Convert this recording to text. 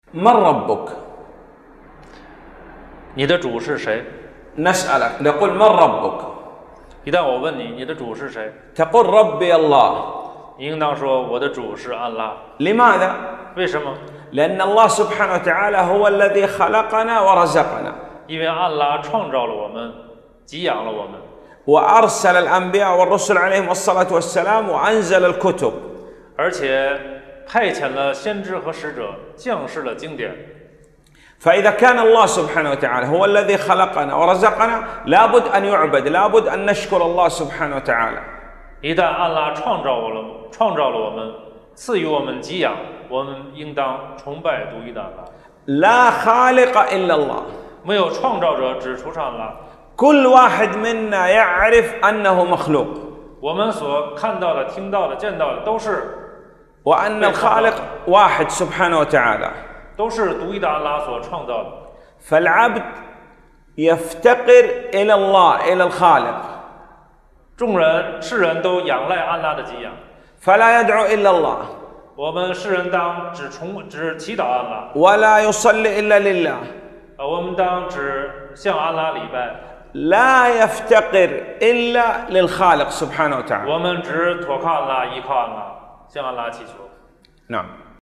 من ربك؟ 你的主是谁？ نسألك نقول من ربك؟ 一旦我问你，你的主是谁？ تقول ربي الله. 你应当说我的主是安拉。 لماذا؟ 为什么？ لأن الله سبحانه وتعالى هو الذي خلقنا ورزقنا. 因为安拉创造了我们，给养了我们， وأرسل الأنبياء والرسل عليهم الصلاة والسلام وأنزل الكتب. 而且派遣了先知和使者，降世了经典。 فإذا كان الله سبحانه وتعالى هو الذي خلقنا ورزقنا لابد أن يعبد، لابد أن نشكر الله سبحانه وتعالى. 一旦安拉创造了我们，赐予我们给养，我们应当崇拜独一的安拉。 لا خالق إلا الله. 没有创造者，只除上安拉。 كل واحد منا يعرف أنه مخلوق. 我们所看到的、听到的、见到的，都是 وأن الخالق واحد سبحانه وتعالى. 都是独一的安拉所创造的。 فالعبد يفتقر إلى الله إلى الخالق. 众人、世人都仰赖安拉的给养， فلا يدعو إلا الله. 我们世人当只祈祷安拉， ولا يصلي إلا لله. 我们当只向安拉礼拜， لا يفتقر إلا للخالق سبحانه وتعالى. 我们只妥靠安拉，依靠安拉，向安拉祈求。 نعم.